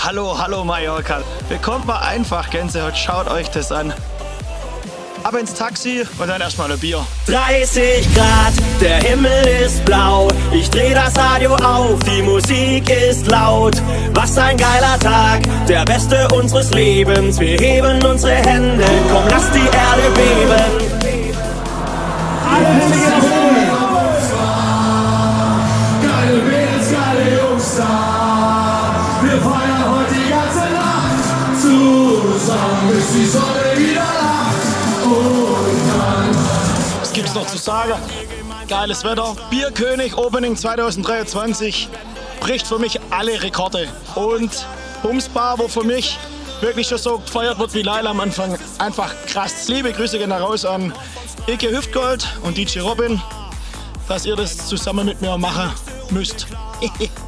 Hallo, hallo Mallorca. Bekommt mal einfach Gänsehaut, schaut euch das an. Ab ins Taxi und dann erstmal ein Bier. 30 Grad, der Himmel ist blau. Ich dreh das Radio auf, die Musik ist laut. Was ein geiler Tag, der beste unseres Lebens. Wir heben unsere Hände, komm, lass die Erde beben. Alle Hände gehen hoch. Geile Mädels, geile Jungs da. Wir feiern heute die ganze Nacht. Zusammen bis die Sonne wieder lacht. Was gibt's noch zu sagen? Geiles Wetter. Bierkönig Opening 2023 bricht für mich alle Rekorde. Und Bumsbar, wo für mich wirklich schon so gefeiert wird wie Laila am Anfang. Einfach krass. Liebe Grüße gehen raus an Ike Hüftgold und DJ Robin, dass ihr das zusammen mit mir machen müsst.